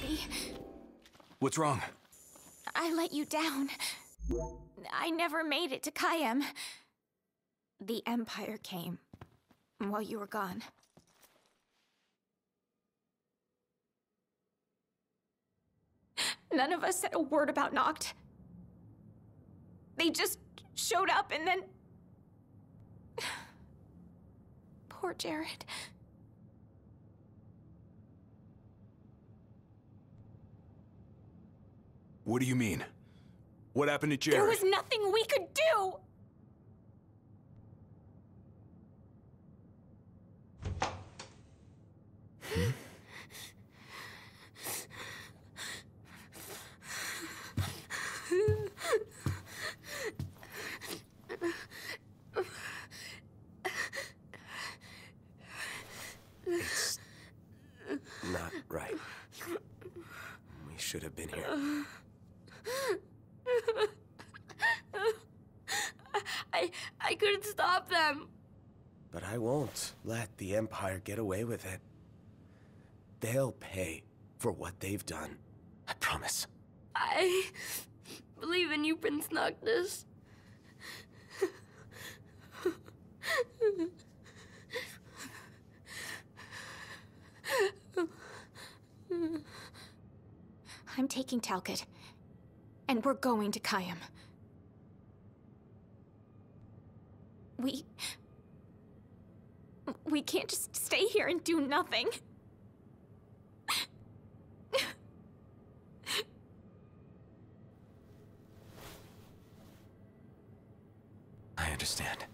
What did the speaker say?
sorry. What's wrong? I let you down. I never made it to Kayem. The Empire came while you were gone. None of us said a word about Noct. They just showed up and then... Poor Jared. What do you mean? What happened to Jared? There was nothing we could do! It's not right. We should have been here. I couldn't stop them. But I won't let the Empire get away with it. They'll pay for what they've done. I promise. I believe in you, Prince Noctis. I'm taking Talcott, and we're going to Kayem. We can't just stay here and do nothing. I understand.